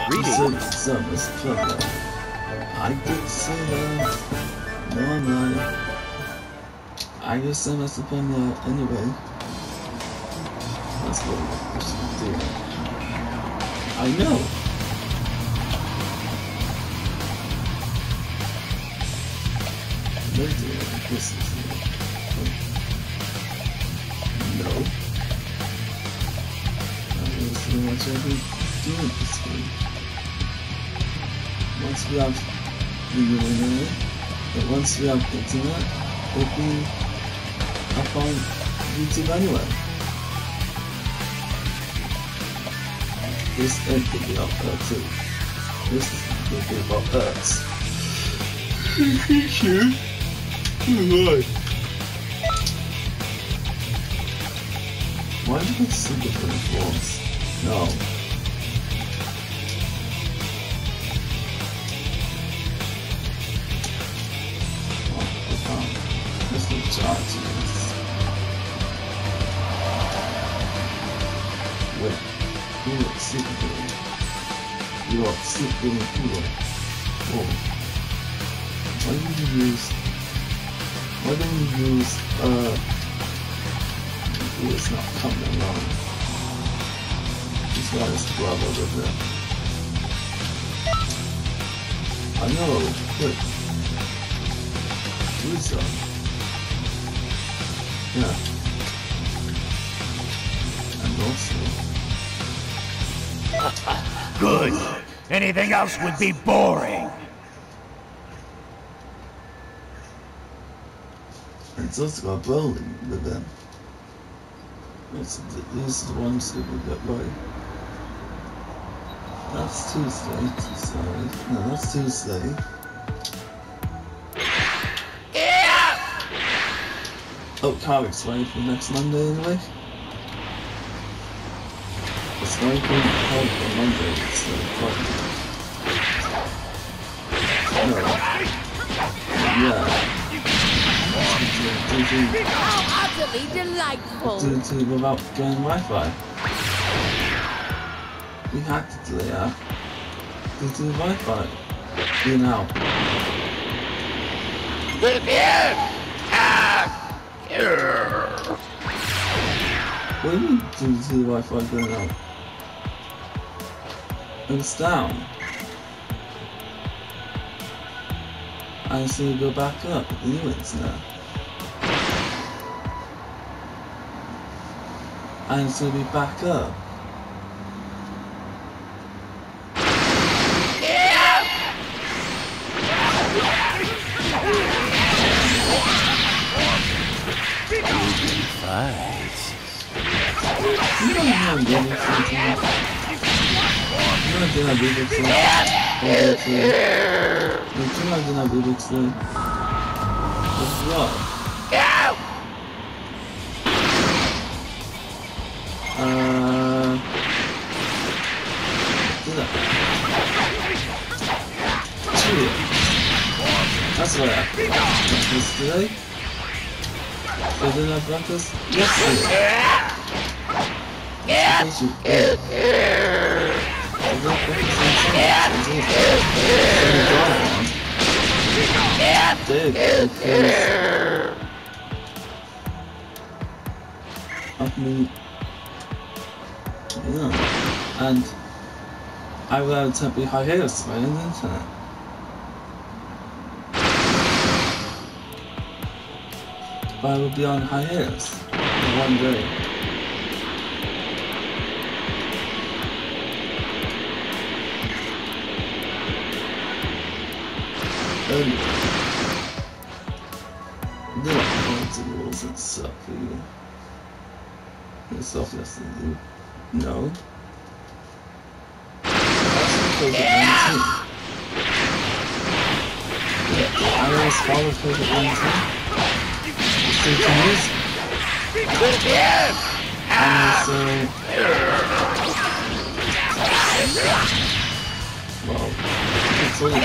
Reading. Service problem. I did say that. No, I'm not. I just sent us upon that anyway. That's what we should do. I know. Let's do it. This is no. I don't see much I can do it this way. Once we have the internet, but once we have internet, we'll be up on YouTube anyway. This end could be up there too. This could be about Earth. Sure. Alright. Why did I see different forms? No. Let's do charges. Wait. You are super. You are super cool. Oh. Why don't you use it's not coming along. This guy is brother over there. I know, but do so. Yeah. And also good. Anything else would be boring. It's also got bowling with them. These are the ones that we got right. That's Tuesday. No, that's Tuesday. Yeah. Oh, can't explain for next Monday anyway. It's going to be held on Monday, so no. Yeah. How utterly delightful! Without getting Wi-Fi. We had to do that. Due to Wi-Fi. Being out. What do you mean due to the Wi-Fi going out? It's down. And so we go back up at the new internet. And it's going to be back up. You don't have Rubik's Cube. You don't have Rubik's Cube. You don't have Rubik's Cube. What's wrong? That's what happened. Breakfast today? They didn't have breakfast yesterday. Because you ate. They didn't have breakfast on Sunday. Did because of me. Yeah. And I would have to be hiatus by the internet. But I will be on hiatus for one day. They don't want the rules and stuff for you. It's stuff that's to do. No. That's COVID-19. I always follow COVID-19. Well, it's all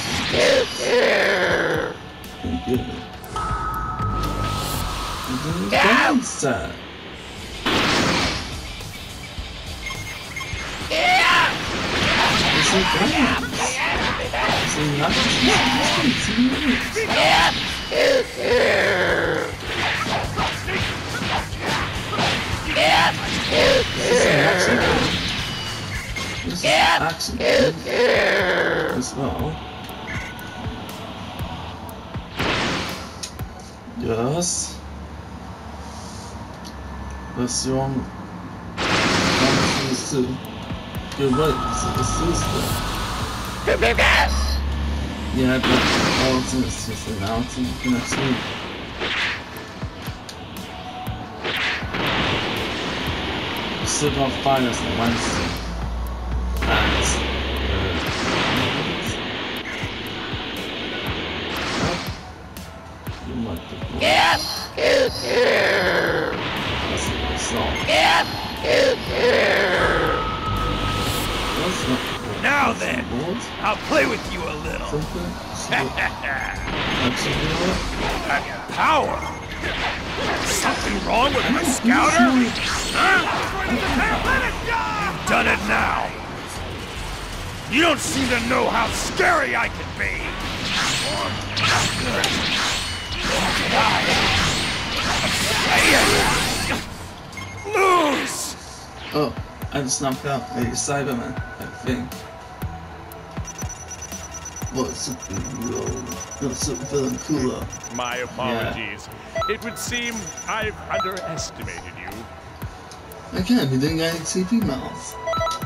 Gangster. This is so bad. So this is actually good as well. Yes. That's wrong. Is to good right. It's this yeah, but Alton is just an Alton next week. We still got finals on Wednesday. You might be cool. That's a good song. That's not cool. Now then, I'll play with you a little. Power! Something wrong with my scouter? Huh? You've done it now. You don't seem to know how scary I can be. Lose! Oh, I just knocked out a Cyberman, I think. Well, it's super villain cooler. My apologies. Yeah. It would seem I've underestimated you. Again, he didn't get any TP medals.